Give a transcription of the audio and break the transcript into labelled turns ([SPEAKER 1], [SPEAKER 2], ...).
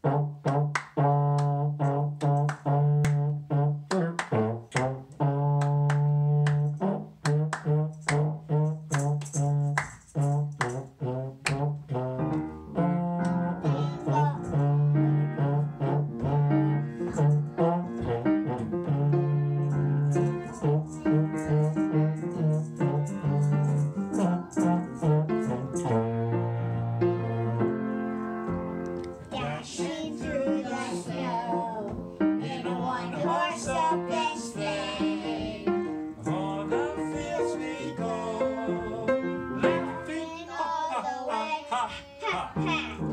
[SPEAKER 1] Dashing through the snow in a one-horse open sleigh.
[SPEAKER 2] On the fields we go, laughing all the way.
[SPEAKER 1] Ha, ha.